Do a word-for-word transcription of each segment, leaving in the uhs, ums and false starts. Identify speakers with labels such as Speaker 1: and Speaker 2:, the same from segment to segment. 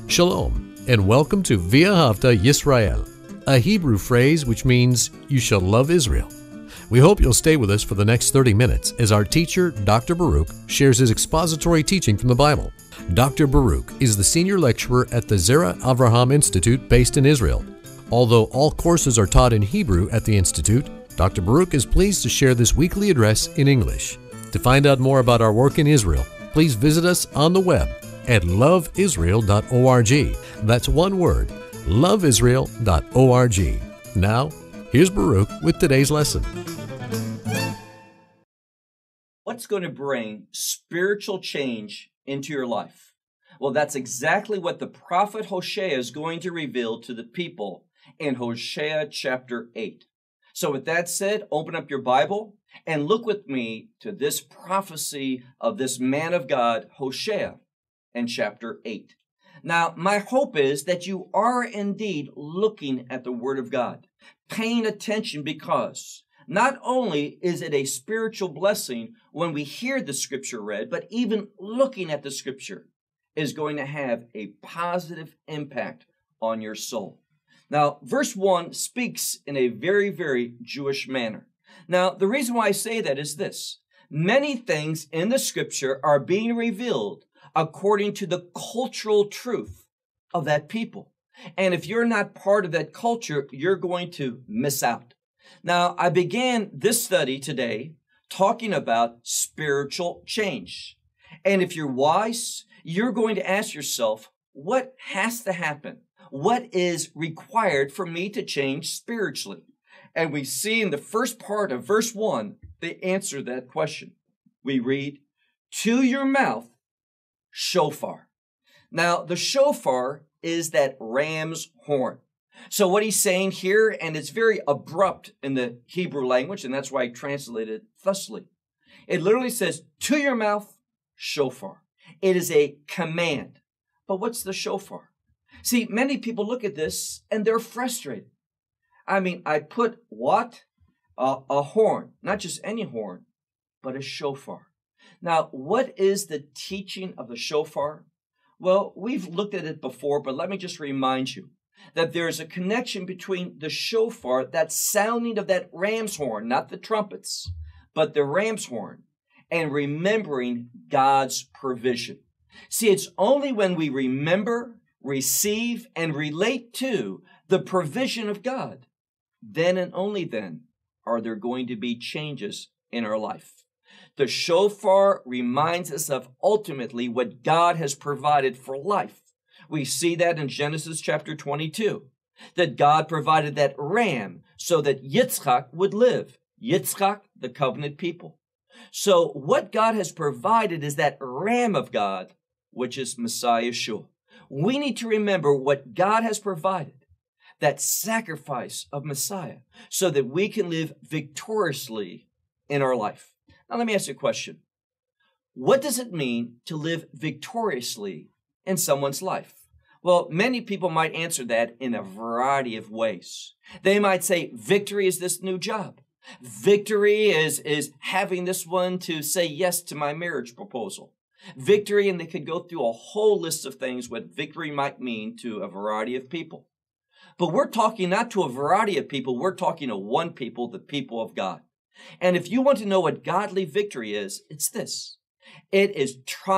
Speaker 1: Shalom, and welcome to V'ahavta Yisrael, a Hebrew phrase which means you shall love Israel. We hope you'll stay with us for the next thirty minutes as our teacher, Doctor Baruch, shares his expository teaching from the Bible. Doctor Baruch is the senior lecturer at the Zera Avraham Institute based in Israel. Although all courses are taught in Hebrew at the Institute, Doctor Baruch is pleased to share this weekly address in English. To find out more about our work in Israel, please visit us on the web at love israel dot org. That's one word, love israel dot org. Now, here's Baruch with today's lesson.
Speaker 2: What's going to bring spiritual change into your life? Well, that's exactly what the prophet Hosea is going to reveal to the people in Hosea chapter eight. So with that said, open up your Bible and look with me to this prophecy of this man of God, Hosea, in chapter eight. Now, my hope is that you are indeed looking at the Word of God, paying attention, because not only is it a spiritual blessing when we hear the Scripture read, but even looking at the Scripture is going to have a positive impact on your soul. Now, verse one speaks in a very, very Jewish manner. Now, the reason why I say that is this. Many things in the Scripture are being revealed according to the cultural truth of that people. And if you're not part of that culture, you're going to miss out. Now, I began this study today talking about spiritual change. And if you're wise, you're going to ask yourself, what has to happen? What is required for me to change spiritually? And we see in the first part of verse one, the answer to that question. We read, to your mouth, shofar. Now, the shofar is that ram's horn. So what he's saying here, and it's very abrupt in the Hebrew language, and that's why I translated it thusly. It literally says, to your mouth, shofar. It is a command. But what's the shofar? See, many people look at this and they're frustrated. I mean, I put what? Uh, a horn, not just any horn, but a shofar. Now, what is the teaching of the shofar? Well, we've looked at it before, but let me just remind you that there is a connection between the shofar, that sounding of that ram's horn, not the trumpets, but the ram's horn, and remembering God's provision. See, it's only when we remember, receive, and relate to the provision of God, then and only then are there going to be changes in our life. The shofar reminds us of ultimately what God has provided for life. We see that in Genesis chapter twenty-two, that God provided that ram so that Yitzchak would live. Yitzchak, the covenant people. So what God has provided is that ram of God, which is Messiah Yeshua. We need to remember what God has provided, that sacrifice of Messiah, so that we can live victoriously in our life. Now, let me ask you a question. What does it mean to live victoriously in someone's life? Well, many people might answer that in a variety of ways. They might say, victory is this new job. Victory is, is having this one to say yes to my marriage proposal. Victory, and they could go through a whole list of things what victory might mean to a variety of people. But we're talking not to a variety of people, we're talking to one people, the people of God. And if you want to know what godly victory is, it's this. It is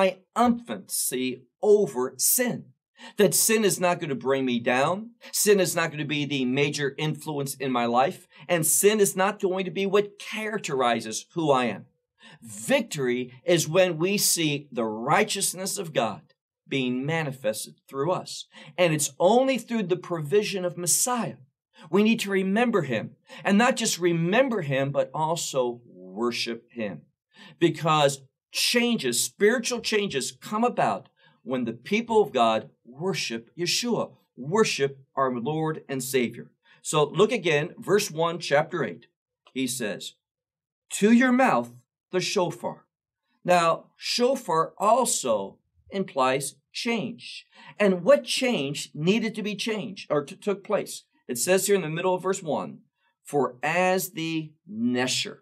Speaker 2: triumphancy over sin. That sin is not going to bring me down. Sin is not going to be the major influence in my life. And sin is not going to be what characterizes who I am. Victory is when we see the righteousness of God being manifested through us. And it's only through the provision of Messiah. We need to remember him, and not just remember him, but also worship him. Because changes, spiritual changes come about when the people of God worship Yeshua, worship our Lord and Savior. So look again, verse one, chapter eight. He says, to your mouth, the shofar. Now, shofar also implies change. And what change needed to be changed or t- took place? It says here in the middle of verse one, for as the Nesher.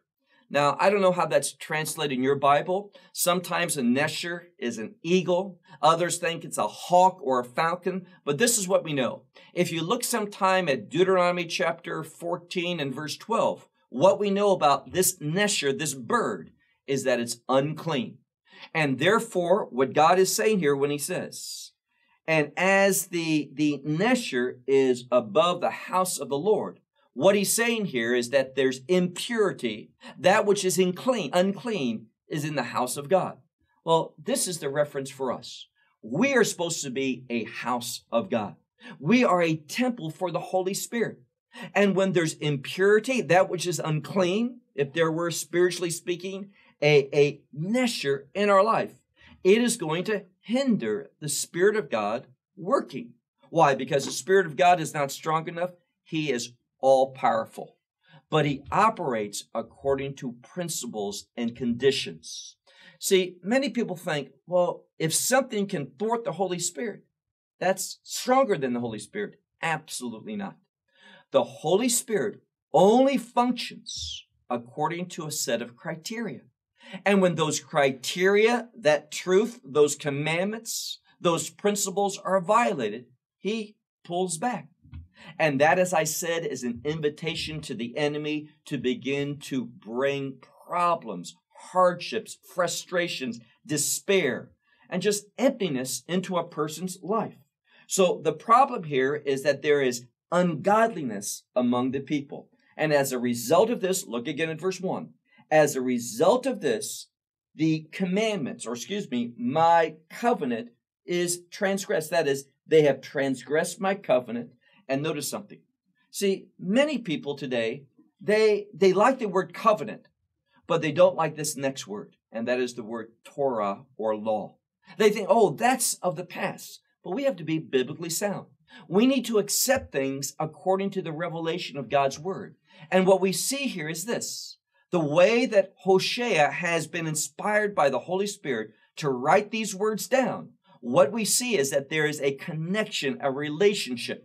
Speaker 2: Now, I don't know how that's translated in your Bible. Sometimes a nesher is an eagle. Others think it's a hawk or a falcon. But this is what we know. If you look sometime at Deuteronomy chapter fourteen and verse twelve, what we know about this nesher, this bird, is that it's unclean. And therefore, what God is saying here when he says, and as the, the nesher is above the house of the Lord, what he's saying here is that there's impurity. That which is unclean, unclean is in the house of God. Well, this is the reference for us. We are supposed to be a house of God. We are a temple for the Holy Spirit. And when there's impurity, that which is unclean, if there were, spiritually speaking, a, a nesher in our life, it is going to hinder the Spirit of God working. Why? Because the Spirit of God is not strong enough. He is all-powerful, but he operates according to principles and conditions. See, many people think, well, if something can thwart the Holy Spirit, that's stronger than the Holy Spirit. Absolutely not. The Holy Spirit only functions according to a set of criteria. And when those criteria, that truth, those commandments, those principles are violated, he pulls back. And that, as I said, is an invitation to the enemy to begin to bring problems, hardships, frustrations, despair, and just emptiness into a person's life. So the problem here is that there is ungodliness among the people. And as a result of this, look again at verse one. As a result of this, the commandments, or excuse me, my covenant is transgressed. That is, they have transgressed my covenant. And notice something. See, many people today, they, they like the word covenant, but they don't like this next word, and that is the word Torah or law. They think, oh, that's of the past. But we have to be biblically sound. We need to accept things according to the revelation of God's word. And what we see here is this. The way that Hosea has been inspired by the Holy Spirit to write these words down, what we see is that there is a connection, a relationship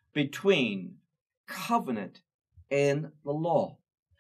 Speaker 2: between covenant and the law.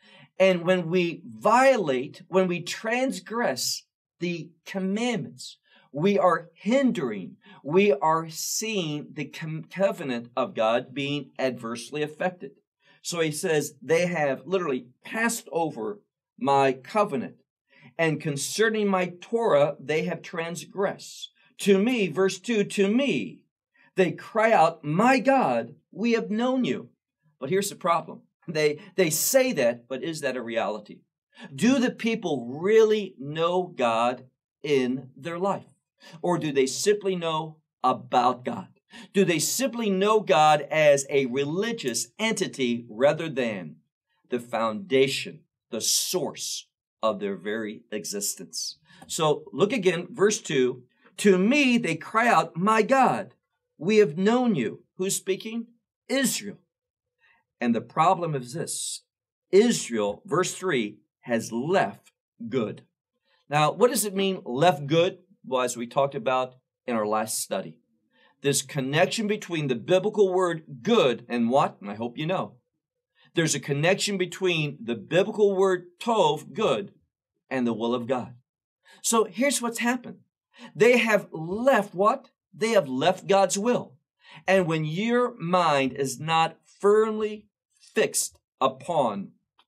Speaker 2: And when we violate, when we transgress the commandments, we are hindering, we are seeing the covenant of God being adversely affected. So he says, they have literally passed over my covenant, and concerning my Torah, they have transgressed. To me, verse two, to me, they cry out, my God, we have known you. But here's the problem. They, they say that, but is that a reality? Do the people really know God in their life? Or do they simply know about God? Do they simply know God as a religious entity rather than the foundation, the source of their very existence? So look again, verse two. To me, they cry out, my God, we have known you. Who's speaking? Israel. And the problem is this. Israel, verse three, has left good. Now, what does it mean, left good? Well, as we talked about in our last study, this connection between the biblical word good and what? And I hope you know. There's a connection between the biblical word tov, good, and the will of God. So here's what's happened. They have left what? They have left God's will. And when your mind is not firmly fixed upon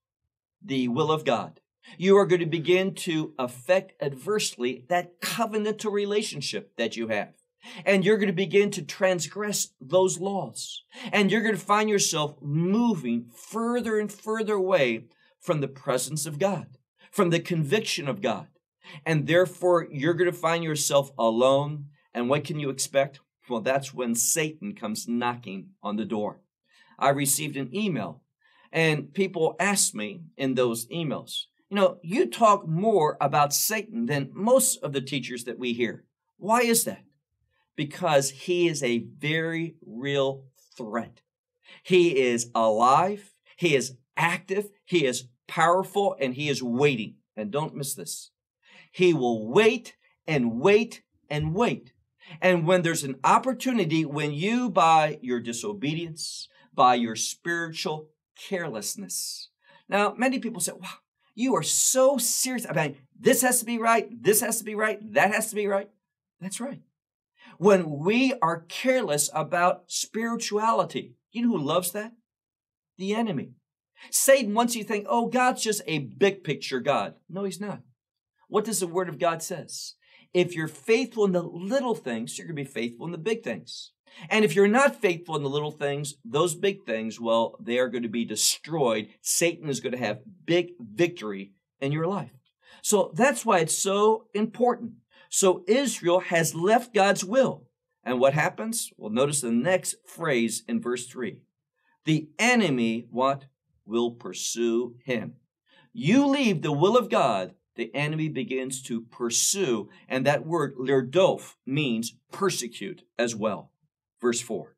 Speaker 2: the will of God, you are going to begin to affect adversely that covenantal relationship that you have. And you're going to begin to transgress those laws. And you're going to find yourself moving further and further away from the presence of God, from the conviction of God. And therefore, you're going to find yourself alone. And what can you expect? Well, that's when Satan comes knocking on the door. I received an email, and people asked me in those emails, you know, you talk more about Satan than most of the teachers that we hear. Why is that? Because he is a very real threat. He is alive, he is active, he is powerful, and he is waiting. And don't miss this. He will wait and wait and wait. And when there's an opportunity, when you, by your disobedience, by your spiritual carelessness. Now, many people say, wow, You are so serious about this has to be right, this has to be right, that has to be right. That's right. When we are careless about spirituality, you know who loves that? The enemy. Satan wants you to think, oh, God's just a big picture God. No, he's not. What does the Word of God says? If you're faithful in the little things, you're going to be faithful in the big things. And if you're not faithful in the little things, those big things, well, they are going to be destroyed. Satan is going to have big victory in your life. So that's why it's so important. So Israel has left God's will. And what happens? Well, notice the next phrase in verse three. The enemy, what? Will pursue him. You leave the will of God, the enemy begins to pursue. And that word, lirdof, means persecute as well. Verse four.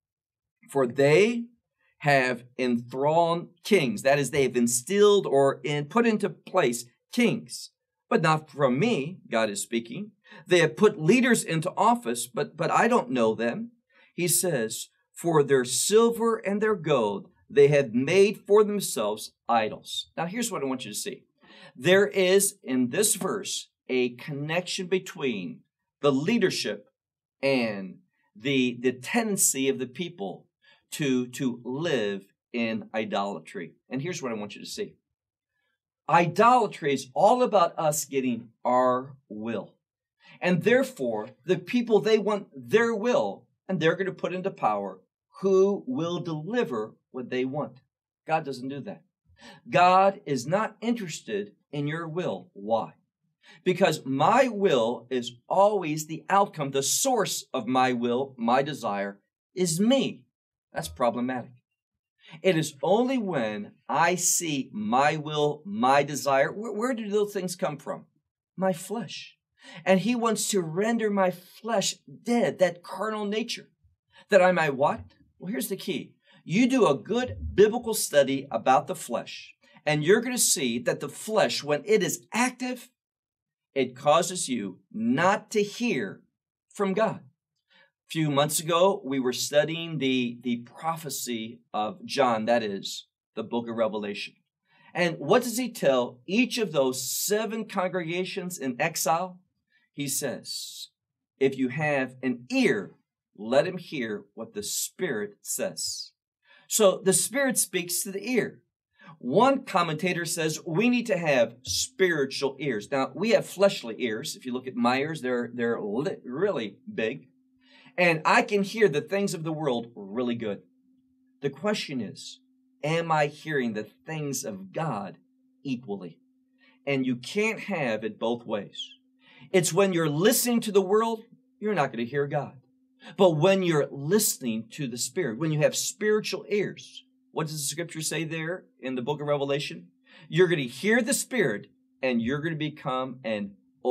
Speaker 2: For they have enthroned kings. That is, they have instilled or in, put into place kings. But not from me, God is speaking. They have put leaders into office, but, but I don't know them. He says, for their silver and their gold, they have made for themselves idols. Now, here's what I want you to see. There is, in this verse, a connection between the leadership and the, the tendency of the people to, to live in idolatry. And here's what I want you to see. Idolatry is all about us getting our will. And therefore, the people, they want their will, and they're going to put into power who will deliver what they want. God doesn't do that. God is not interested in your will. Why? Because my will is always the outcome. The source of my will, my desire, is me. That's problematic. It is only when I see my will, my desire, where, where do those things come from? My flesh. And he wants to render my flesh dead, that carnal nature, that I might what? Well, here's the key. You do a good biblical study about the flesh, and you're going to see that the flesh, when it is active, it causes you not to hear from God. A few months ago, we were studying the, the prophecy of John, that is, the book of Revelation. And what does he tell each of those seven congregations in exile? He says, if you have an ear, let him hear what the Spirit says. So the Spirit speaks to the ear. One commentator says we need to have spiritual ears. Now, we have fleshly ears. If you look at my ears, they're, they're li- really big. And I can hear the things of the world really good. The question is, am I hearing the things of God equally? And you can't have it both ways. It's when you're listening to the world, you're not going to hear God. But when you're listening to the Spirit, when you have spiritual ears, what does the scripture say there in the book of Revelation? You're going to hear the Spirit and you're going to become an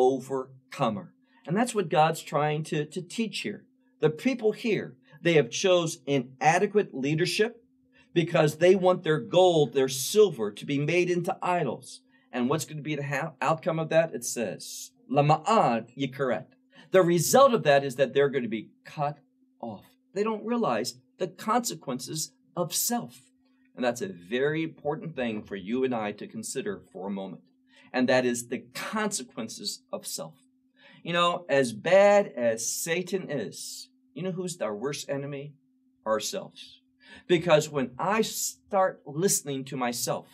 Speaker 2: overcomer. And that's what God's trying to, to teach here. The people here, they have chose inadequate leadership because they want their gold, their silver to be made into idols. And what's going to be the ha- outcome of that? It says, Lama'ad yikaret. The result of that is that they're going to be cut off. They don't realize the consequences of self. And that's a very important thing for you and I to consider for a moment. And that is the consequences of self. You know, as bad as Satan is, you know who's our worst enemy? Ourselves. Because when I start listening to myself,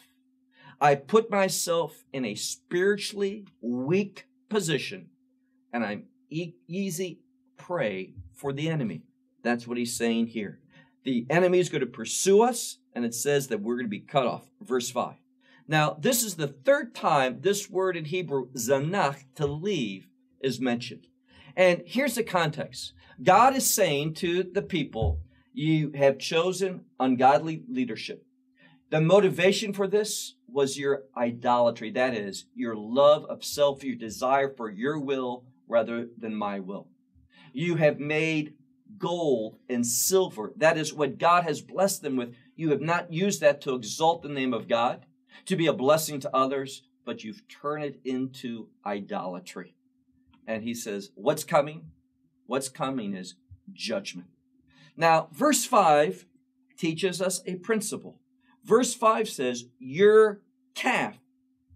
Speaker 2: I put myself in a spiritually weak position, and I'm e- easy prey for the enemy. That's what he's saying here. The enemy is going to pursue us, and it says that we're going to be cut off. Verse five. Now, this is the third time this word in Hebrew, zanach, to leave, is mentioned. And here's the context. God is saying to the people, you have chosen ungodly leadership. The motivation for this was your idolatry. That is, your love of self, your desire for your will rather than my will. You have made gold and silver. That is what God has blessed them with. You have not used that to exalt the name of God, to be a blessing to others, but you've turned it into idolatry. And he says, what's coming? What's coming is judgment. Now, verse five teaches us a principle. Verse five says, your calf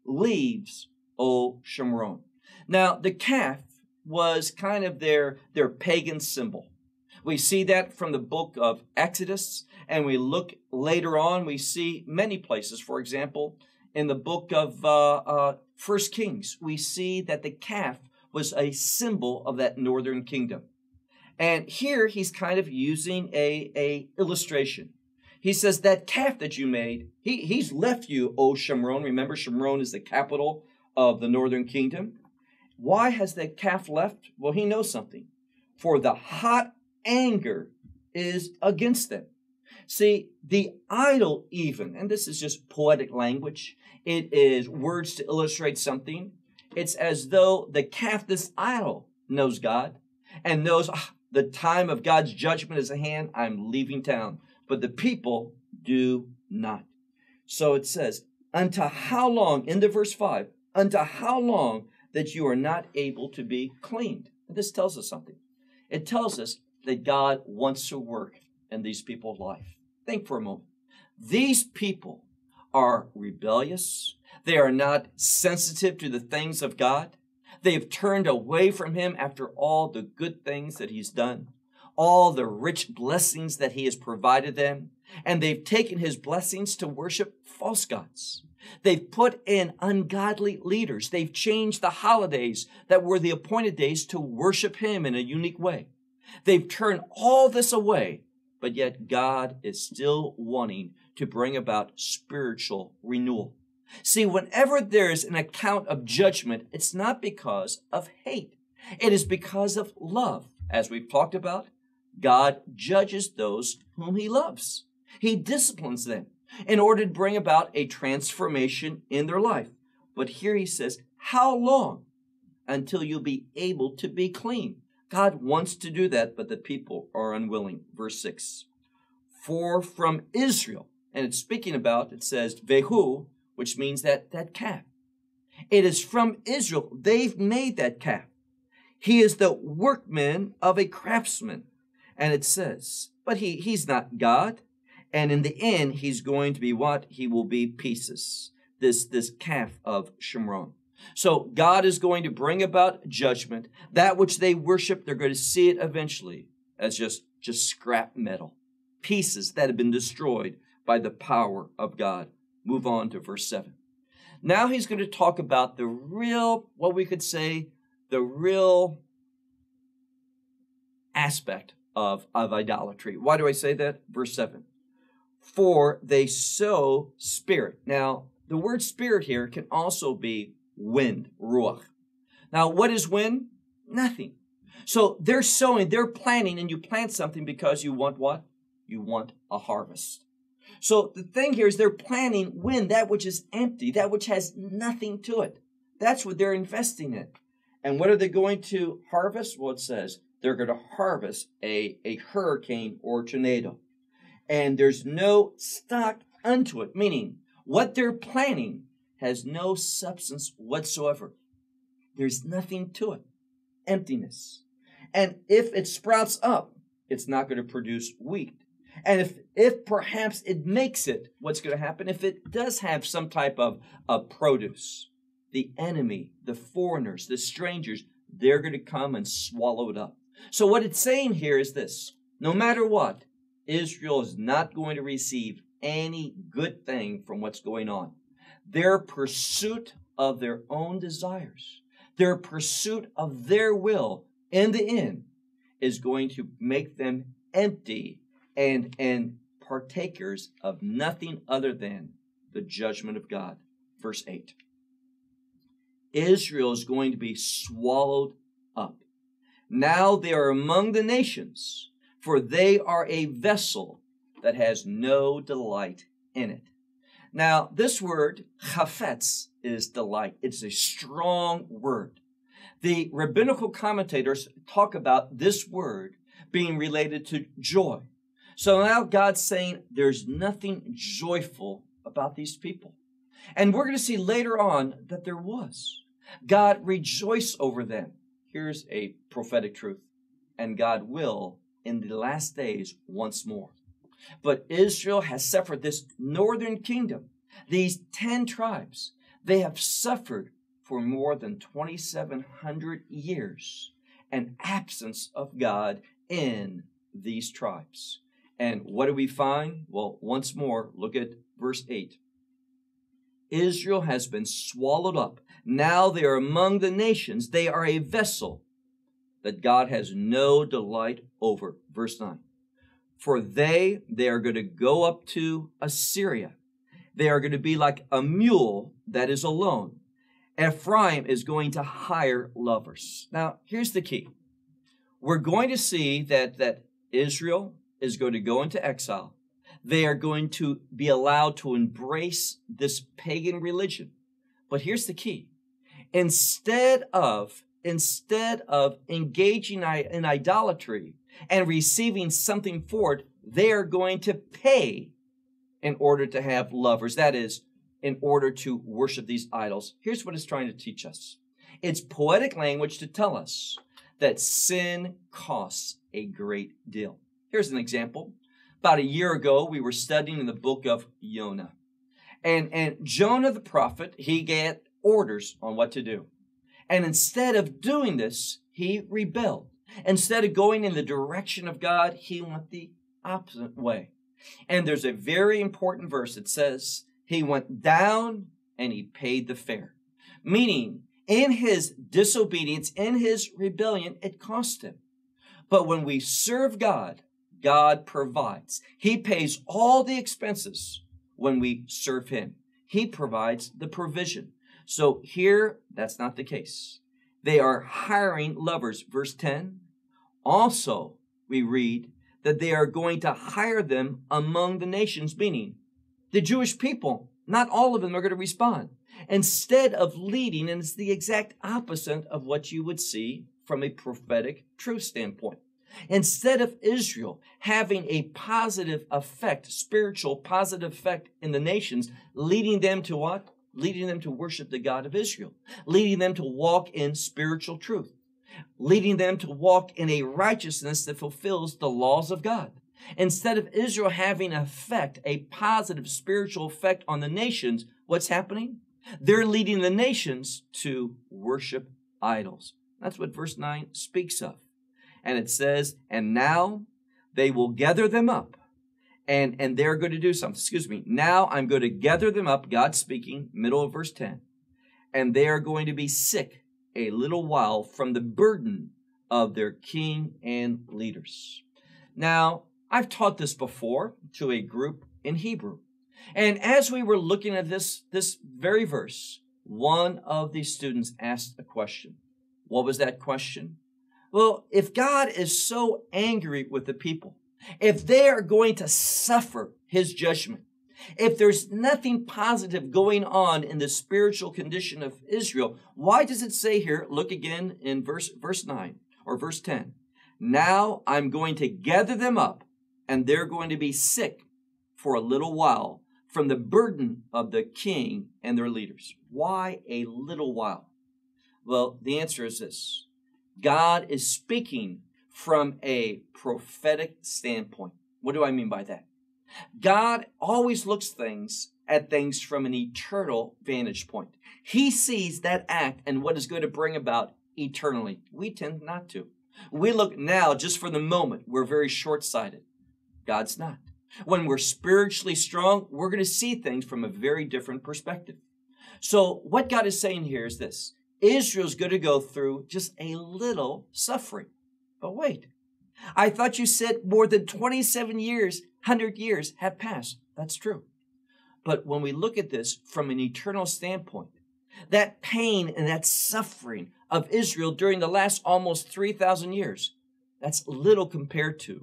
Speaker 2: leaves, O Shomron. Now, the calf was kind of their, their pagan symbol. We see that from the book of Exodus, and we look later on, we see many places. For example, in the book of uh, uh, First Kings, we see that the calf was a symbol of that northern kingdom. And here he's kind of using a, a illustration. He says, that calf that you made, he, he's left you, O Shomron. Remember, Shomron is the capital of the northern kingdom. Why has that calf left? Well, he knows something. For the hot anger is against them. See, the idol even, and this is just poetic language, it is words to illustrate something. It's as though the calf, this idol, knows God and knows ah, the time of God's judgment is at hand. I'm leaving town. But the people do not. So it says, unto how long, in the verse five, unto how long that you are not able to be cleaned. And this tells us something. It tells us that God wants to work in these people's life. Think for a moment. These people are rebellious. They are not sensitive to the things of God. They have turned away from him after all the good things that he's done, all the rich blessings that he has provided them, and they've taken his blessings to worship false gods. They've put in ungodly leaders. They've changed the holidays that were the appointed days to worship him in a unique way. They've turned all this away, but yet God is still wanting to bring about spiritual renewal. See, whenever there's an account of judgment, it's not because of hate. It is because of love. As we've talked about, God judges those whom he loves. He disciplines them in order to bring about a transformation in their life. But here he says, how long until you'll be able to be clean? God wants to do that, but the people are unwilling. Verse six, for from Israel, and it's speaking about, it says, Vehu, which means that, that calf. It is from Israel. They've made that calf. He is the workman of a craftsman. And it says, but he, he's not God. And in the end, he's going to be what? He will be pieces. This, this calf of Shomron. So God is going to bring about judgment. That which they worship, they're going to see it eventually as just, just scrap metal. Pieces that have been destroyed by the power of God. Move on to verse seven. Now he's going to talk about the real, what we could say, the real aspect of, of idolatry. Why do I say that? Verse seven. For they sow spirit. Now, the word spirit here can also be wind, ruach. Now, what is wind? Nothing. So they're sowing, they're planting, and you plant something because you want what? You want a harvest. So the thing here is they're planting wind, that which is empty, that which has nothing to it. That's what they're investing in. And what are they going to harvest? Well, it says they're going to harvest a, a hurricane or tornado. And there's no stock unto it, meaning what they're planting has no substance whatsoever. There's nothing to it. Emptiness. And if it sprouts up, it's not going to produce wheat. And if, if perhaps it makes it, what's going to happen? If it does have some type of, of produce, the enemy, the foreigners, the strangers, they're going to come and swallow it up. So what it's saying here is this. No matter what, Israel is not going to receive any good thing from what's going on. Their pursuit of their own desires, their pursuit of their will, in the end, is going to make them empty and, and partakers of nothing other than the judgment of God. Verse eight. Israel is going to be swallowed up. Now they are among the nations, for they are a vessel that has no delight in it. Now, this word, chafetz, is delight. It's a strong word. The rabbinical commentators talk about this word being related to joy. So now God's saying there's nothing joyful about these people. And we're going to see later on that there was. God rejoiced over them. Here's a prophetic truth. And God will in the last days once more. But Israel has suffered this northern kingdom, these ten tribes. They have suffered for more than twenty-seven hundred years an absence of God in these tribes. And what do we find? Well, once more, look at verse eight. Israel has been swallowed up. Now they are among the nations. They are a vessel that God has no delight over. Verse nine. For they, they are going to go up to Assyria. They are going to be like a mule that is alone. Ephraim is going to hire lovers. Now, here's the key. We're going to see that, that Israel is going to go into exile. They are going to be allowed to embrace this pagan religion. But here's the key. Instead of, instead of engaging in idolatry and receiving something for it, they are going to pay in order to have lovers. That is, in order to worship these idols. Here's what it's trying to teach us. It's poetic language to tell us that sin costs a great deal. Here's an example. About a year ago, we were studying in the book of Jonah. And, and Jonah the prophet, he got orders on what to do. And instead of doing this, he rebelled. Instead of going in the direction of God, he went the opposite way. And there's a very important verse that says, he went down and he paid the fare. Meaning, in his disobedience, in his rebellion, it cost him. But when we serve God, God provides. He pays all the expenses when we serve him. He provides the provision. So here, that's not the case. They are hiring lovers. Verse ten. Also, we read that they are going to hire them among the nations, meaning the Jewish people, not all of them are going to respond. Instead of leading, and it's the exact opposite of what you would see from a prophetic truth standpoint. Instead of Israel having a positive effect, spiritual positive effect in the nations, leading them to what? Leading them to worship the God of Israel. Leading them to walk in spiritual truth. Leading them to walk in a righteousness that fulfills the laws of God. Instead of Israel having an effect, a positive spiritual effect on the nations, what's happening? They're leading the nations to worship idols. That's what verse nine speaks of. And it says, and now they will gather them up. And, and they're going to do something. Excuse me. Now I'm going to gather them up, God speaking, middle of verse ten. And they are going to be sick a little while from the burden of their king and leaders. Now, I've taught this before to a group in Hebrew. And as we were looking at this, this very verse, one of the students asked a question. What was that question? Well, if God is so angry with the people, if they are going to suffer his judgment, if there's nothing positive going on in the spiritual condition of Israel, why does it say here, look again in verse, verse nine or verse ten, now I'm going to gather them up and they're going to be sick for a little while from the burden of the king and their leaders. Why a little while? Well, the answer is this. God is speaking from a prophetic standpoint. What do I mean by that? God always looks things at things from an eternal vantage point. He sees that act and what is going to bring about eternally. We tend not to. We look now just for the moment. We're very short-sighted. God's not. When we're spiritually strong, we're going to see things from a very different perspective. So what God is saying here is this. Israel's going to go through just a little suffering. But wait, I thought you said more than twenty-seven years, one hundred years have passed. That's true. But when we look at this from an eternal standpoint, that pain and that suffering of Israel during the last almost three thousand years, that's little compared to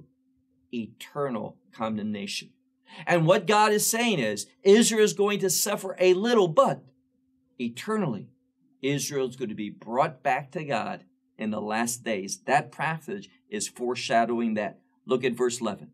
Speaker 2: eternal condemnation. And what God is saying is, Israel is going to suffer a little, but eternally, Israel is going to be brought back to God in the last days. That passage is foreshadowing that. Look at verse eleven.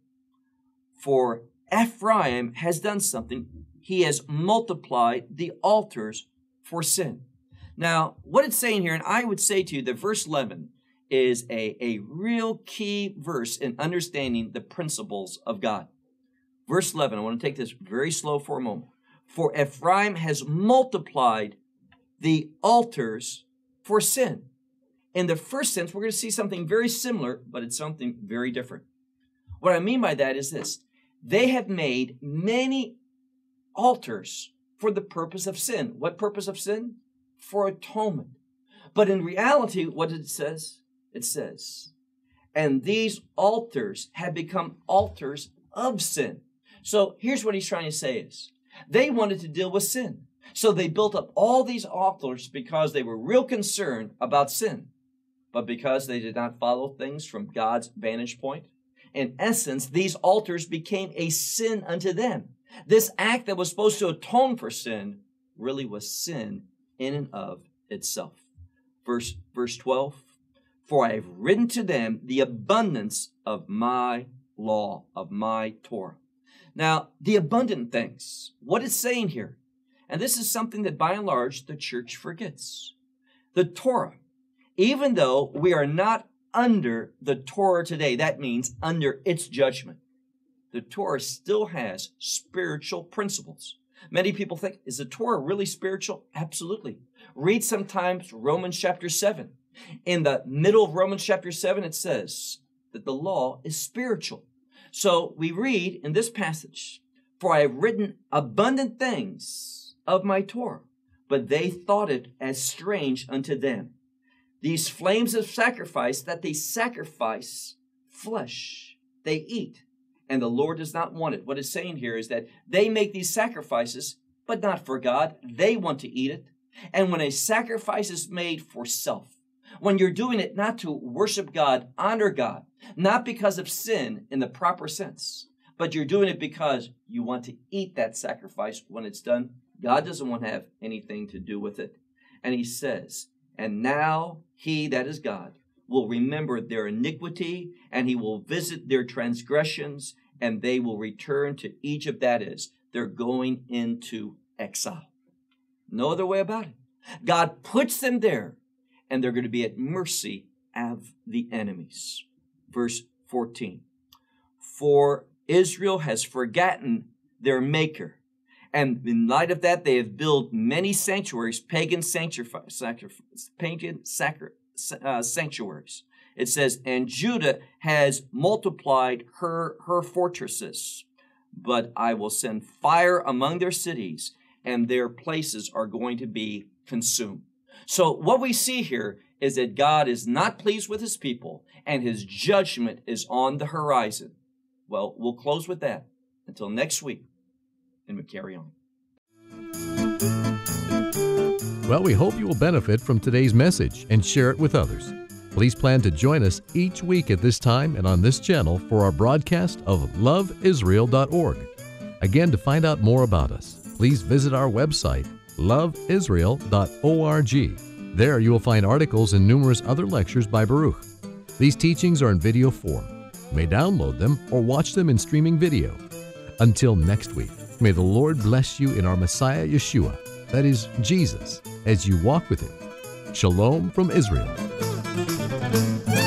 Speaker 2: For Ephraim has done something. He has multiplied the altars for sin. Now, what it's saying here, and I would say to you that verse eleven is a, a real key verse in understanding the principles of God. Verse eleven, I want to take this very slow for a moment. For Ephraim has multiplied the altars for sin. In the first sense, we're going to see something very similar, but it's something very different. What I mean by that is this. They have made many altars for the purpose of sin. What purpose of sin? For atonement. But in reality, what it says? It says, and these altars have become altars of sin. So here's what he's trying to say is, they wanted to deal with sin. So they built up all these altars because they were real concerned about sin. But because they did not follow things from God's vantage point, in essence, these altars became a sin unto them. This act that was supposed to atone for sin really was sin in and of itself. Verse, verse twelve, for I have written to them the abundance of my law, of my Torah. Now, the abundant things, what it's saying here, and this is something that by and large the church forgets. The Torah, even though we are not under the Torah today, that means under its judgment, the Torah still has spiritual principles. Many people think, is the Torah really spiritual? Absolutely. Read sometimes Romans chapter seven. In the middle of Romans chapter seven, it says that the law is spiritual. So we read in this passage, for I have written abundant things of my Torah, but they thought it as strange unto them. These flames of sacrifice that they sacrifice flesh, they eat, and the Lord does not want it. What it's saying here is that they make these sacrifices, but not for God. They want to eat it. And when a sacrifice is made for self, when you're doing it not to worship God, honor God, not because of sin in the proper sense, but you're doing it because you want to eat that sacrifice when it's done, God doesn't want to have anything to do with it. And he says, and now he, that is God, will remember their iniquity, and he will visit their transgressions, and they will return to Egypt. That is, they're going into exile. No other way about it. God puts them there, and they're going to be at mercy of the enemies. Verse fourteen. For Israel has forgotten their maker, and in light of that, they have built many sanctuaries, pagan sanctuaries, pagan sacri- uh, sanctuaries. It says, and Judah has multiplied her, her fortresses, but I will send fire among their cities, and their places are going to be consumed. So what we see here is that God is not pleased with his people, and his judgment is on the horizon. Well, we'll close with that until next week, and we'll carry on.
Speaker 1: Well, we hope you will benefit from today's message and share it with others. Please plan to join us each week at this time and on this channel for our broadcast of love israel dot org. Again, to find out more about us, please visit our website, love israel dot org. There you will find articles and numerous other lectures by Baruch. These teachings are in video form. You may download them or watch them in streaming video. Until next week, may the Lord bless you in our Messiah Yeshua, that is Jesus, as you walk with him. Shalom from Israel.